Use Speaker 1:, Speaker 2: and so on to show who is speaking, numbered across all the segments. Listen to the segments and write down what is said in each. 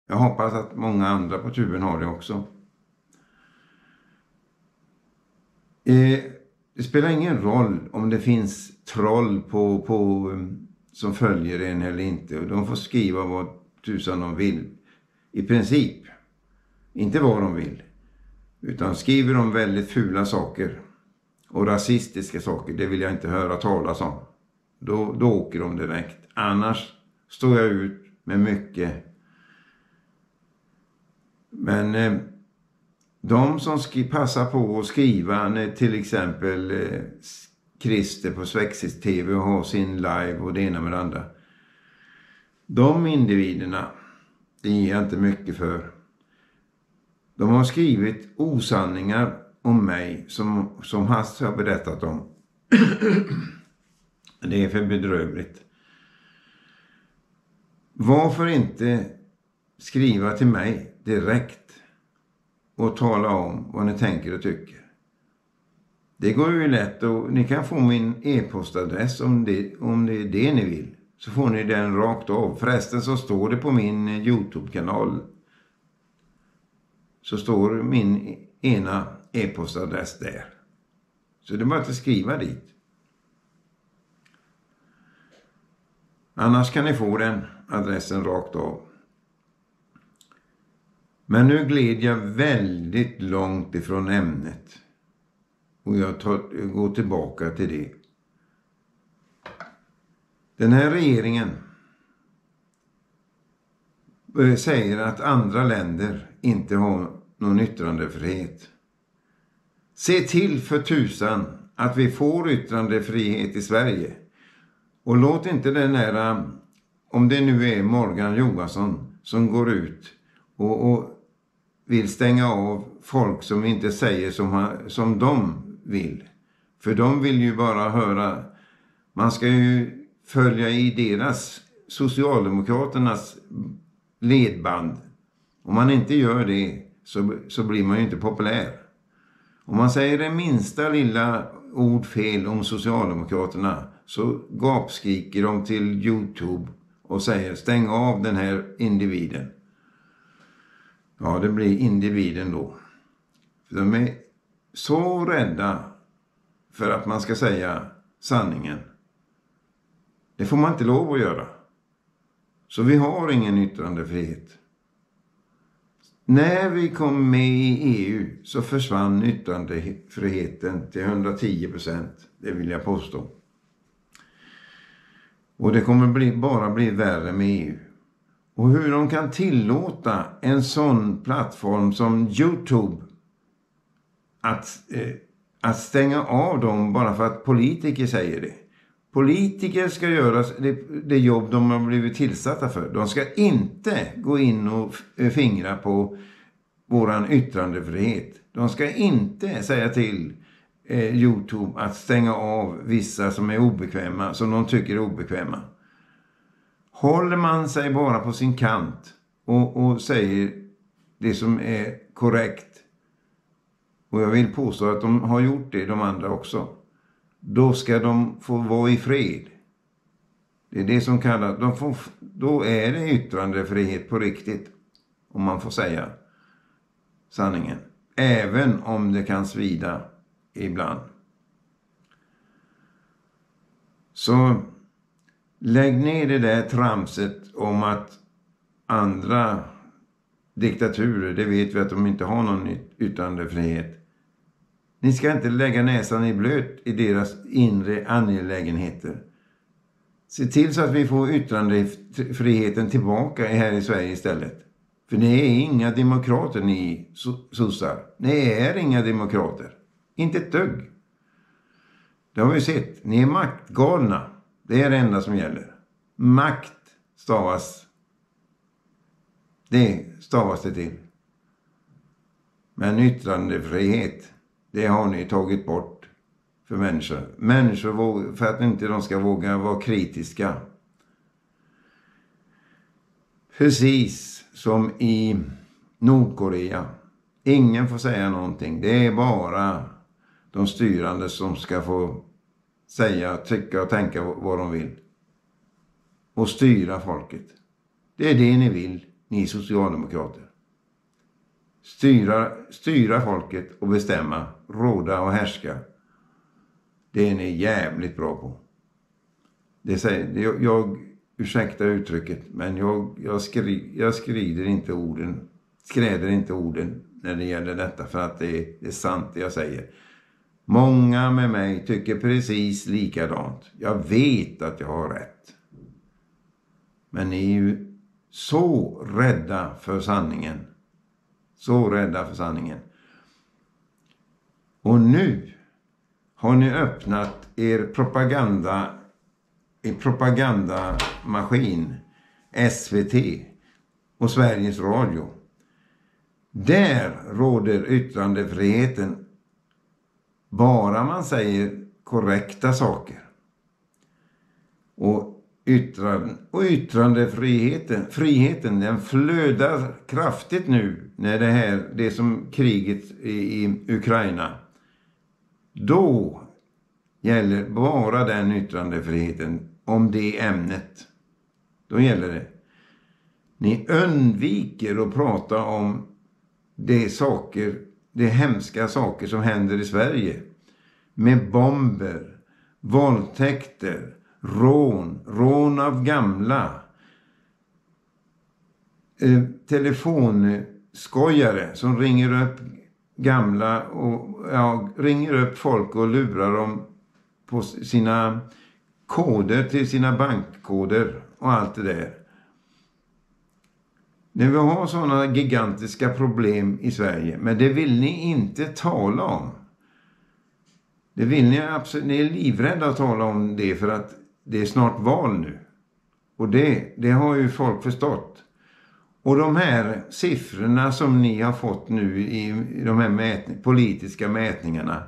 Speaker 1: Jag hoppas att många andra på tuben har det också. Det spelar ingen roll om det finns troll som följer en eller inte. Och de får skriva vad tusan de vill. I princip. Inte vad de vill. Utan skriver de väldigt fula saker. Och rasistiska saker. Det vill jag inte höra talas om. Då åker de direkt. Annars står jag ut med mycket. Men de som passar på att skriva när till exempel Christer på Svexis TV och har sin live och det ena med det andra. De individerna, det ger jag inte mycket för. De har skrivit osanningar om mig som Hasse har berättat om. Det är för bedrövligt. Varför inte skriva till mig direkt och tala om vad ni tänker och tycker? Det går ju lätt, och ni kan få min e-postadress om det är det ni vill. Så får ni den rakt av. Förresten så står det på min YouTube-kanal. Så står min ena e-postadress där. Så det är bara att skriva dit. Annars kan ni få den adressen rakt av. Men nu gled jag väldigt långt ifrån ämnet. Och jag går tillbaka till det. Den här regeringen säger att andra länder inte har någon yttrandefrihet. Se till för tusan att vi får yttrandefrihet i Sverige. Och låt inte den här, om det nu är Morgan Johansson som går ut och vill stänga av folk som inte säger som de vill. För de vill ju bara höra, man ska ju följa i deras, Socialdemokraternas ledband. Om man inte gör det så blir man ju inte populär. Om man säger det minsta lilla ord fel om Socialdemokraterna så gapskriker de till YouTube och säger stäng av den här individen. Ja, det blir individen då. För de är så rädda för att man ska säga sanningen. Det får man inte lov att göra. Så vi har ingen yttrandefrihet. När vi kom med i EU så försvann yttrandefriheten till 110%. Det vill jag påstå. Och det kommer bara bli värre med EU. Och hur de kan tillåta en sån plattform som YouTube att stänga av dem bara för att politiker säger det. Politiker ska göra det jobb de har blivit tillsatta för. De ska inte gå in och fingra på våran yttrandefrihet. De ska inte säga till YouTube att stänga av vissa som är obekväma, som de tycker är obekväma. Håller man sig bara på sin kant och säger det som är korrekt, och jag vill påstå att de har gjort det, de andra också, då ska de få vara i fred. Det är det som kallas, då är det yttrandefrihet på riktigt, om man får säga sanningen. Även om det kan svida ibland. Så lägg ner det där tramset om att andra diktaturer, det vet vi att de inte har någon yttrandefrihet. Ni ska inte lägga näsan i blöt i deras inre angelägenheter. Se till så att vi får yttrandefriheten tillbaka här i Sverige istället. För ni är inga demokrater, ni sossar. Ni är inga demokrater. Inte ett dugg. Det har vi sett. Ni är maktgalna. Det är det enda som gäller. Makt stavas. Det stavas det till. Men yttrandefrihet, det har ni tagit bort för människor. Människor för att inte de ska våga vara kritiska. Precis som i Nordkorea. Ingen får säga någonting. Det är bara de styrande som ska få säga, tycka och tänka vad de vill. Och styra folket. Det är det ni vill. ni socialdemokrater. Styra folket och bestämma, råda och härska. Det är ni jävligt bra på. Det säger, jag ursäktar uttrycket, men jag skräder inte orden när det gäller detta, för att det är sant det jag säger. Många med mig tycker precis likadant. Jag vet att jag har rätt. Men ni är ju så rädda för sanningen. Så rädda för sanningen. Och nu har ni öppnat er propagandamaskin, SVT och Sveriges Radio. Där råder yttrandefriheten bara man säger korrekta saker. Och yttrandefriheten den flödar kraftigt nu när det som kriget i Ukraina. Då gäller bara den yttrandefriheten om det ämnet. Då gäller det. Ni undviker att prata om det hemska saker som händer i Sverige. Med bomber, våldtäkter, rån av gamla, telefonskojare som ringer upp gamla och ringer upp folk och lurar dem på sina koder till sina bankkoder och allt det där. När vi har sådana gigantiska problem i Sverige, men det vill ni inte tala om. Det vill ni absolut, ni är livrädda att tala om det för att det är snart val nu. Och det har ju folk förstått. Och de här siffrorna som ni har fått nu i de här politiska mätningarna.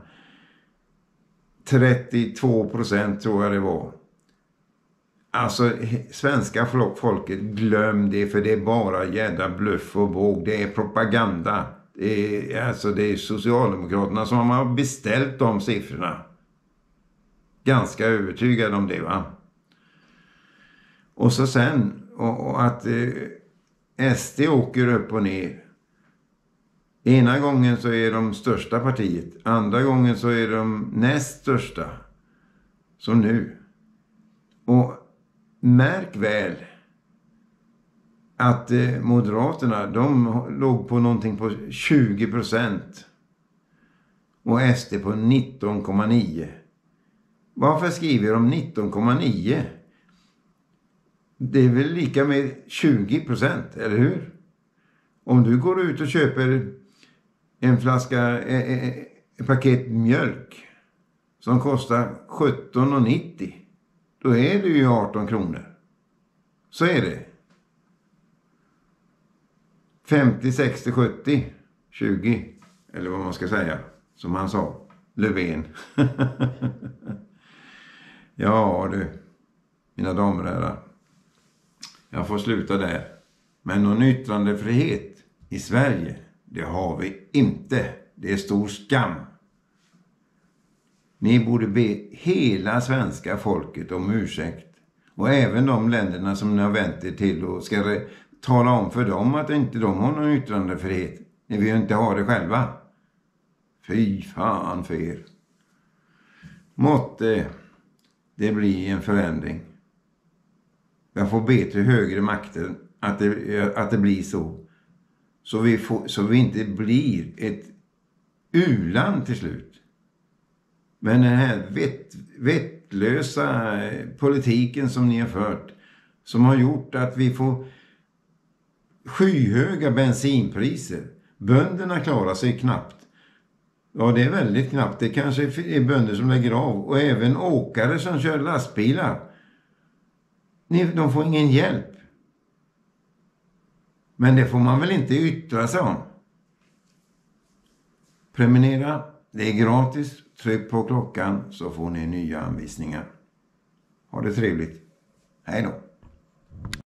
Speaker 1: 32% tror jag det var. Alltså svenska folket, glöm det, för det är bara jävla bluff och båg. Det är propaganda. Det är Socialdemokraterna som har beställt de siffrorna. Ganska övertygad om det, va? Och så sen och att SD åker upp och ner. Ena gången så är de största partiet. Andra gången så är de näst största. Som nu. Och märk väl att Moderaterna, de låg på någonting på 20%. Och SD på 19,9%. Varför skriver de 19,9%? Det är väl lika med 20%, eller hur? Om du går ut och köper en flaska, ett paket mjölk som kostar 17,90, då är det ju 18 kronor. Så är det. 50, 60, 70, 20, eller vad man ska säga, som han sa, Löfven. Ja du, mina damer och herrar. Jag får sluta där. Men någon yttrandefrihet i Sverige, det har vi inte. Det är stor skam. Ni borde be hela svenska folket om ursäkt. Och även de länderna som ni har vänt er till och ska tala om för dem att inte de har någon yttrandefrihet. Ni vill inte ha det själva. Fy fan för er. Måtte det bli en förändring. Jag får be till högre makter att det blir så. Så vi inte blir ett u-land till slut. Men den här vettlösa politiken som ni har fört, som har gjort att vi får skyhöga bensinpriser. Bönderna klarar sig knappt. Ja, det är väldigt knappt. Det kanske är bönder som lägger av. Och även åkare som kör lastbilar. De får ingen hjälp. Men det får man väl inte yttra sig om. Prenumerera. Det är gratis. Tryck på klockan så får ni nya anvisningar. Ha det trevligt. Hej då.